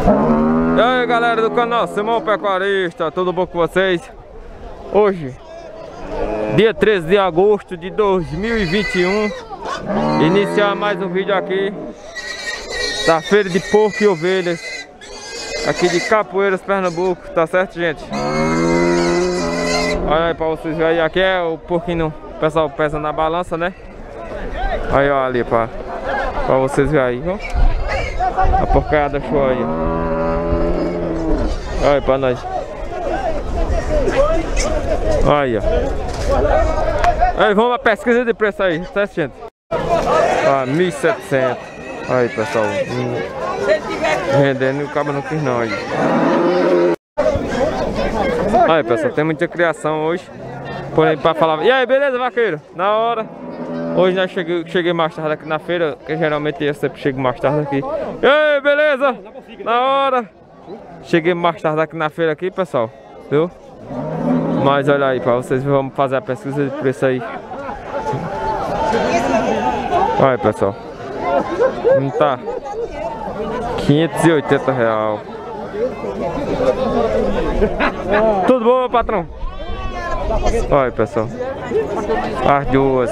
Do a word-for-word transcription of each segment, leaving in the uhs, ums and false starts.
E aí galera do canal Simão Pecuarista, tudo bom com vocês? Hoje, dia treze de agosto de dois mil e vinte e um, iniciar mais um vídeo aqui da Feira de Porco e Ovelhas aqui de Capoeiras, Pernambuco, tá certo, gente? Olha aí pra vocês verem, aqui é o porquinho, o pessoal pesa na balança, né? Aí ó, ali pra, pra vocês verem aí, ó. A porcada show aí. Olha aí pra nós. Olha. Aí vamos a pesquisa de preço aí, tá, gente? Ah, mil e setecentos. Aí pessoal, hum, vendendo e o cabo não quis não aí. Aí pessoal, tem muita criação hoje. Porém pra falar. E aí, beleza, vaqueiro? Na hora. Hoje nós cheguei, cheguei mais tarde aqui na feira, que geralmente eu sempre chego mais tarde aqui. E aí, beleza? Na hora. Cheguei mais tarde aqui na feira aqui, pessoal. Viu? Mas olha aí, pra vocês vamos fazer a pesquisa de preço aí. Olha aí, pessoal. Não tá? quinhentos e oitenta reais. Tudo bom, meu patrão? Olha aí, pessoal. As duas.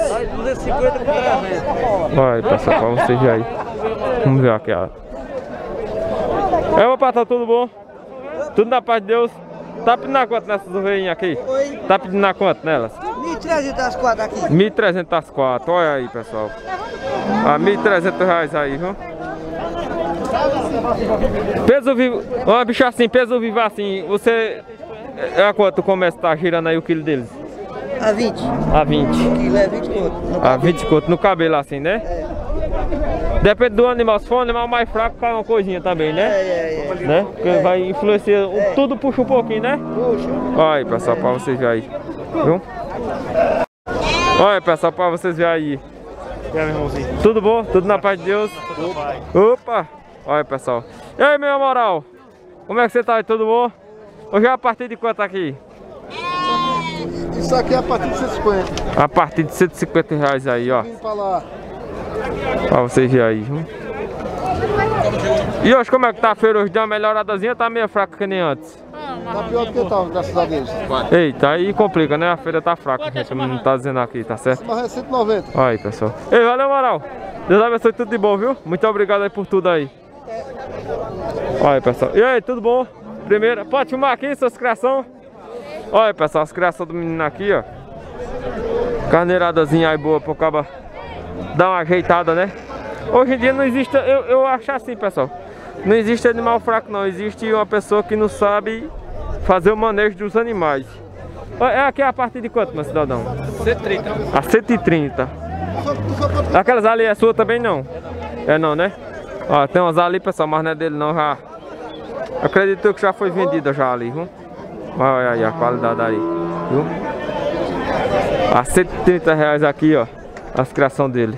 Olha aí, pessoal, pra vocês verem aí. Vamos ver aqui, ó. É, meu patrão, tudo bom? Tudo na paz de Deus. Tá pedindo na quanto nessas ovelhinhas aqui? Oi? Tá pedindo na quanto nelas? mil e trezentos as quatro aqui. mil e trezentos as quatro, olha aí, pessoal. Ah, mil e trezentos reais aí, viu? Peso vivo, uma bicha assim, peso vivo assim, você... É a quanto começa a tá girando aí o quilo deles? A vinte. A vinte. O quilo é vinte conto. A vinte conto no cabelo assim, né? É. Depende do animal, se for um animal mais fraco, cai uma coisinha também, né? É, é, é. Né? Porque é. Vai influenciar, é. Tudo puxa um pouquinho, né? Puxa. Olha aí, pessoal, é. Pra vocês verem aí. Viu? Olha aí, pessoal, pra vocês verem aí. E aí, meu irmãozinho? Tudo bom? Tudo na paz de Deus? Opa! Opa! Olha aí, pessoal. E aí, meu moral? Como é que você tá aí? Tudo bom? Hoje é a partir de quanto aqui? Isso aqui é a partir de cento e cinquenta. A partir de cento e cinquenta reais aí, ó. Pra vocês verem aí, viu? E hoje como é que tá a feira hoje? Deu uma melhoradazinha, tá meio fraca que nem antes? Tá pior do que tava, graças a Deus. Eita, aí complica, né? A feira tá fraca, gente, não tá dizendo aqui, tá certo? Mas é cento e noventa. Olha aí, pessoal. Ei, valeu, moral. Deus abençoe, tudo de bom, viu? Muito obrigado aí por tudo aí. Olha aí, pessoal. E aí, tudo bom? Primeiro, pode filmar aqui suas criações. Olha, pessoal, as criações do menino aqui, ó. Carneiradazinha aí boa pra acabar dar uma ajeitada, né? Hoje em dia não existe, eu, eu acho assim, pessoal. Não existe animal fraco, não. Existe uma pessoa que não sabe fazer o manejo dos animais. É aqui a partir de quanto, meu cidadão? cento e trinta. A cento e trinta. Aquelas ali é sua também não? É não, né? Ó, tem umas ali, pessoal, mas não é dele não, já. Acredito que já foi vendida já ali, viu? Olha aí a qualidade aí, viu? A cento e trinta reais aqui, ó. As criação dele,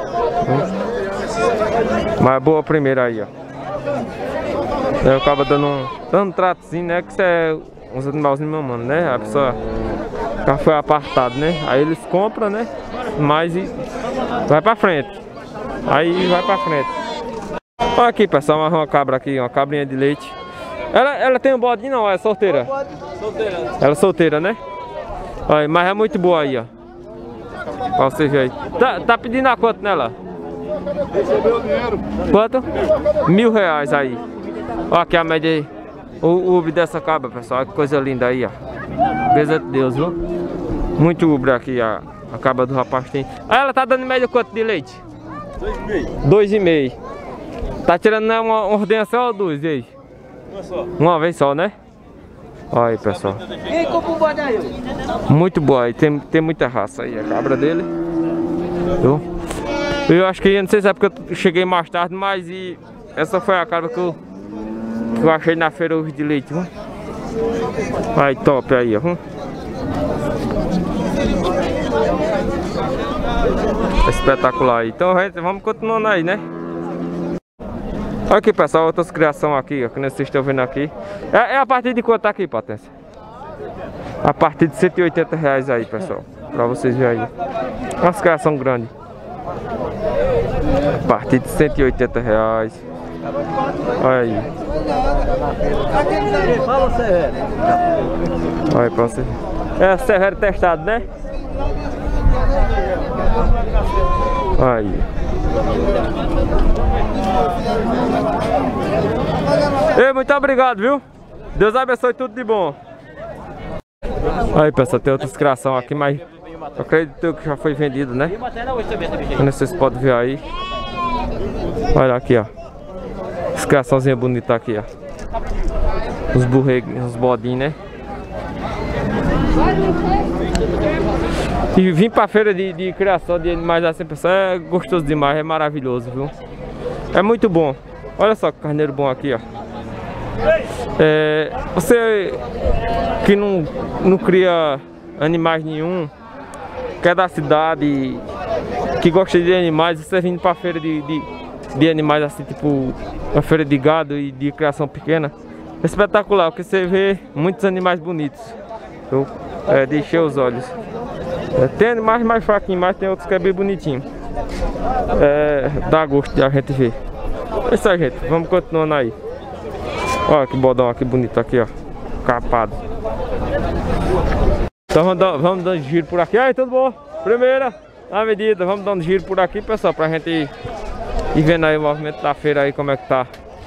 viu? Mas é boa a primeira aí, ó. Aí eu acabo dando um, dando um tratozinho, né? Que isso é uns animalzinhos mamando, né? A pessoa já foi apartado, né? Aí eles compram, né? Mas e vai pra frente. Aí vai pra frente. Olha aqui, pessoal, mais uma cabra aqui, uma cabrinha de leite. Ela, ela tem um bode não, é solteira? Solteira. Ela é solteira, né? Olha, mas é muito boa aí, ó. Pra vocês verem aí. Tá, tá pedindo a quanto nela? Recebeu o dinheiro. Quanto? Mil reais aí. Olha aqui a média aí. O ubre dessa cabra, pessoal. Olha que coisa linda aí, ó. Beleza de Deus, viu? Muito ubre aqui, a, a cabra do rapaz tem. Ah, ela tá dando média quanto de leite? Dois e meio. Dois e meio. Tá tirando né, uma ordenhação ou duas, e aí? Uma só. Uma vez só, né? Olha aí, pessoal. Quem compra o bode aí? Muito boa aí, tem, tem muita raça aí, a cabra dele. Viu? Eu acho que, não sei se é porque eu cheguei mais tarde, mas e essa foi a cabra que eu, que eu achei na feira hoje de leite, viu? Aí, top aí, ó. Viu? Espetacular aí. Então, gente, vamos continuando aí, né? Olha aqui, pessoal, outras criações aqui, ó, que vocês estão vendo aqui. É, é a partir de quanto aqui, Patência? A partir de cento e oitenta reais aí, pessoal. Pra vocês verem aí. Umas criações grandes. A partir de cento e oitenta reais. Olha aí. Fala, Severo. Olha aí pra você. É Severo testado, né? Aí. Ei, muito obrigado, viu? Deus abençoe tudo de bom. Aí, pessoal, tem outras criação aqui, mas eu acredito que já foi vendido, né? Como vocês podem ver aí. Olha aqui, ó. Essa criaçãozinha bonita aqui, ó. Os burreguinhos, os bodinhos, né? E vim pra feira de, de criação de animais assim, pessoal, é gostoso demais, é maravilhoso, viu? É muito bom. Olha só que carneiro bom aqui, ó. É, você que não, não cria animais nenhum, que é da cidade, que gosta de animais, você vindo pra feira de, de, de animais assim, tipo uma feira de gado e de criação pequena, é espetacular, porque você vê muitos animais bonitos, viu? É, de encher os olhos. É, tem animais mais fraquinhos, mas tem outros que é bem bonitinho. É, dá gosto de a gente ver. É isso aí, gente, vamos continuando aí. Olha que bodão aqui bonito aqui, ó. Capado. Então vamos, dar, vamos dando giro por aqui. Aí, tudo bom? Primeira, na medida, vamos dando giro por aqui, pessoal, pra gente ir, ir vendo aí o movimento da feira aí, como é que tá.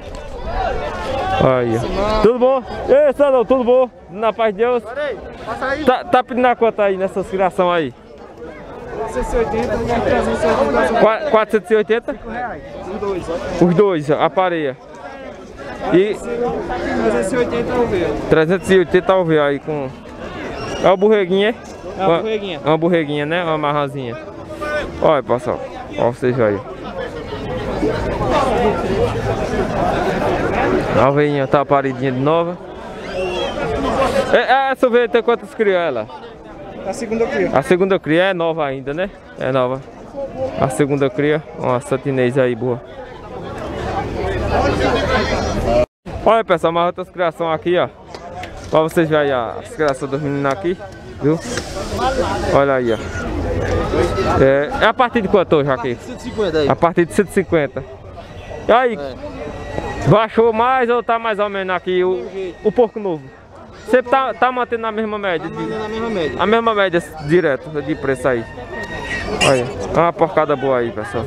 Aí, ó. Tudo bom? Ei, Sandão, tudo bom? Na paz de Deus? Passa aí. Tá, tá pedindo a conta aí nessas criação aí? quatrocentos e oitenta e trezentos e oitenta. quatrocentos e oitenta? Os dois, ó. Os dois, a pareia. E trezentos e oitenta o V. trezentos e oitenta o V aí com... É uma burreguinha, é? É uma burreguinha. Uma burreguinha, né? Uma marrazinha. Olha, pessoal. Olha vocês aí. A ovelhinha tá paridinha de nova. É, essa ovelha tem quantas crias ela? A segunda cria. A segunda cria é nova ainda, né? É nova. A segunda cria, uma santinês aí boa. Olha, pessoal, mais outras criações aqui, ó. Pra vocês verem as criações dos meninos aqui, viu? Olha aí, ó. É, é a partir de quanto hoje aqui? cento e cinquenta aí. A partir de cento e cinquenta. E aí? É. Baixou mais ou tá mais ou menos aqui o, o porco novo? Você tá, tá mantendo na mesma média? Tá mantendo na mesma média. A mesma média direto de preço aí. Olha, é uma porcada boa aí, pessoal.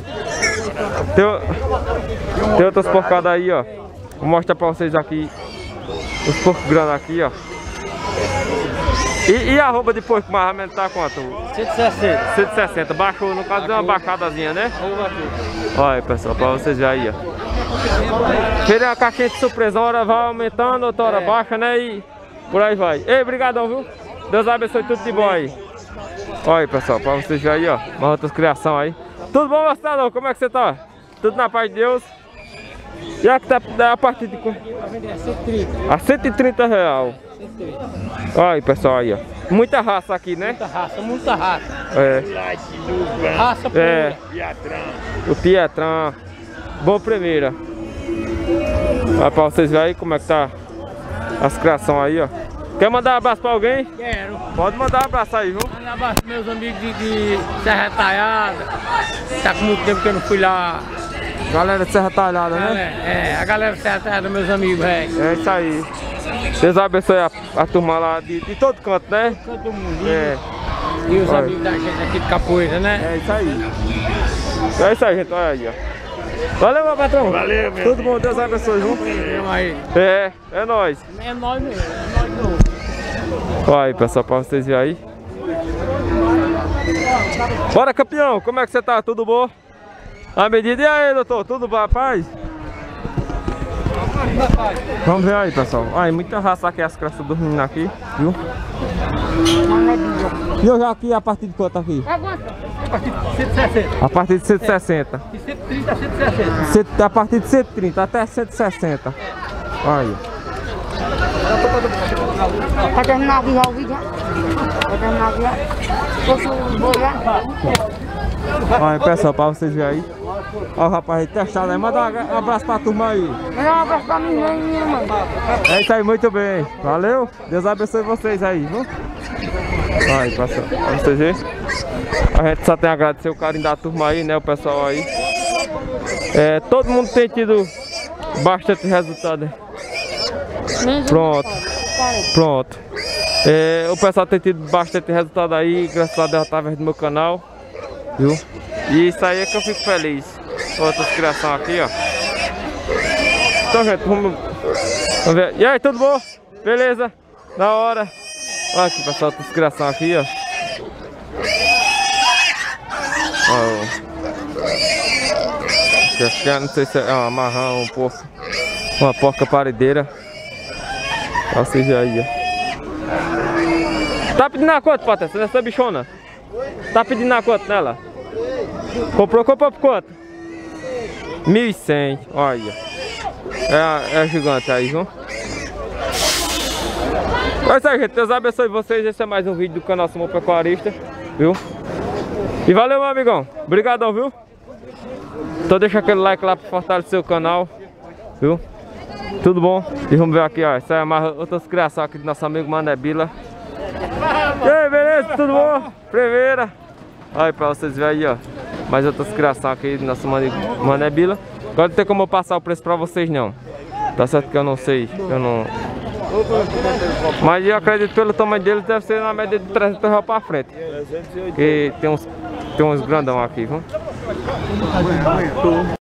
Tem, tem outras porcadas aí, ó. Vou mostrar pra vocês aqui os porcos grandes aqui, ó. E, e a roupa de porco mais ou menos tá quanto? cento e sessenta. cento e sessenta. Baixou, no caso deu uma baixadazinha, né? Olha aí, pessoal, pra vocês verem aí, ó. Feira uma caixinha de surpresa, uma hora vai aumentando, outra hora baixa, né? E por aí vai. Ei, brigadão, viu? Deus abençoe tudo de bom aí. Olha aí, pessoal, pra vocês verem aí, ó. Uma outras criação aí. Tudo bom, Gastadão? Como é que você tá? Tudo na paz de Deus? E aqui tá a partir de... A cento e trinta real. Olha aí, pessoal, aí, ó. Muita raça aqui, né? Muita raça, muita raça. É. Raça pura. É. O Pietrão. Bom primeira. Olha pra vocês verem aí como é que tá as criações aí, ó. Quer mandar um abraço pra alguém? Quero. Pode mandar um abraço aí, viu? Mandar um abraço pros meus amigos de, de Serra Talhada. Tá com muito tempo que eu não fui lá. Galera de Serra Talhada, né? É, é, a galera de Serra Talhada, meus amigos, velho. É isso aí. Deus abençoe a, a turma lá de, de todo canto, né? Todo mundo. É. E os Olha. amigos da gente aqui de Capoeira, né? É isso aí. É isso aí, gente. Olha aí, ó. Valeu, meu patrão. Valeu, meu. Tudo bom, Deus abençoe, viu? Vamos aí. É, é nóis. É nóis mesmo, é nóis mesmo. Olha aí, pessoal, pra vocês verem aí. Bora, campeão. Como é que você tá? Tudo bom? A medida. E aí, doutor? Tudo bom, rapaz? Vamos ver aí, pessoal. Aí, muita raça aqui, as crianças dos meninos aqui, viu? E eu já aqui, a partir de quanto aqui? A partir de cento e sessenta. A partir de cento e sessenta. De cento e trinta a cento e sessenta. Cento- A partir de cento e trinta até cento e sessenta. Aí. Vai terminar aqui já o vídeo, vai terminar aqui já. Posso vou já? Olha, pessoal, pra vocês verem aí. Ó, o rapaz aí testado aí. Manda um abraço pra turma aí. Manda um abraço pra mim, né, minha mãe? É isso aí, muito bem. Valeu. Deus abençoe vocês aí, viu? Aí, pessoal, pra vocês verem. A gente só tem a agradecer o carinho da turma aí, né? O pessoal aí. É, todo mundo tem tido bastante resultado. Menos de Pronto. quarenta. Pronto. É, o pessoal tem tido bastante resultado aí, graças a Deus através do meu canal, viu? E isso aí é que eu fico feliz. Outras criação aqui, ó. Então, gente, vamos, vamos ver. E aí, tudo bom? Beleza? Da hora. Olha aqui, pessoal, outras criação aqui, ó. Ó. Acho que não sei se é uma marrão, um porco. Uma porca paredeira. Ou seja aí, ó. Tá pedindo a quanto, Patrícia, nessa bichona? Tá pedindo a quanto nela? Comprou, comprou por quanto? mil e cem, olha. É, é gigante aí, viu? É isso aí, gente. Deus abençoe vocês. Esse é mais um vídeo do canal Samuel Pecuarista, viu? E valeu, meu amigão. Obrigadão, viu? Então deixa aquele like lá pra fortalecer o canal, viu? Tudo bom? E vamos ver aqui, ó. Essa é mais outras criações aqui do nosso amigo Mané Bila. E aí, beleza? Tudo bom? Primeira. Olha pra vocês verem aí, ó. Mais outras criações aqui do nosso amigo Mané Bila. Agora não tem como eu passar o preço pra vocês, não. Tá certo que eu não sei. Eu não... Mas eu acredito que pelo tamanho deles deve ser na média de trezentos reais pra frente. E tem uns, tem uns grandão aqui, viu?